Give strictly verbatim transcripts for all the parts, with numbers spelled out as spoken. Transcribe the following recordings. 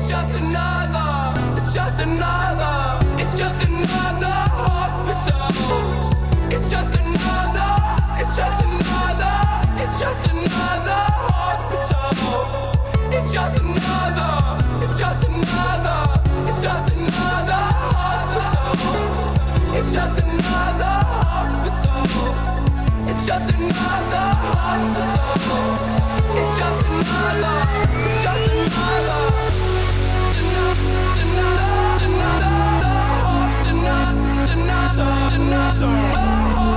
just another, it's just another, it's just another hospital. It's just another, it's just another, it's just another hospital. It's just another, it's just another, it's just another hospital. It's just another hospital. It's just another hospital. It's just another, it's just another, another, another, another, another, another.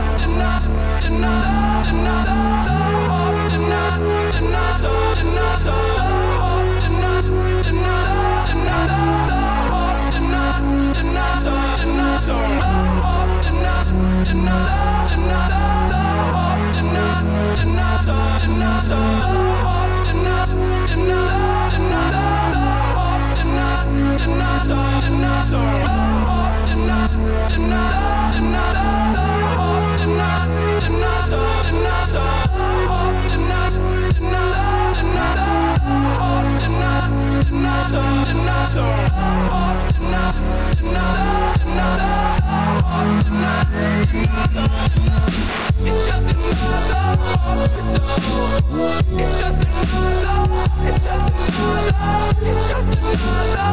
It's just another hospital. It's just another, it's just another, it's just another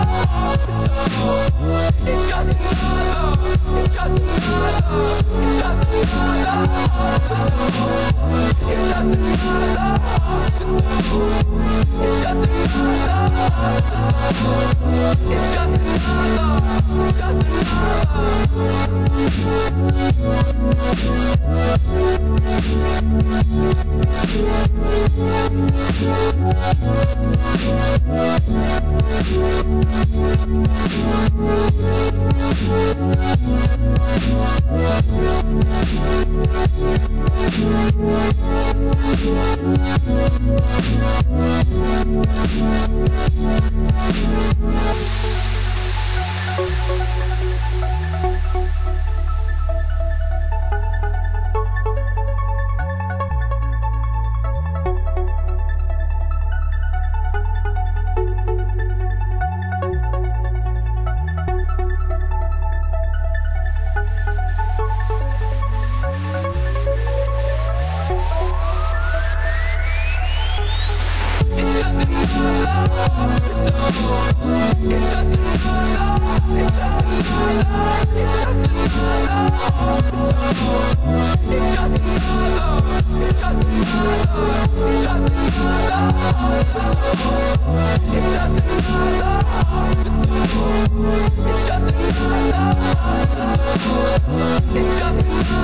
hospital. It's just another, it's just another, it's just another hospital. It's just another hospital. It's just another hospital. It's just another, it's just It's just another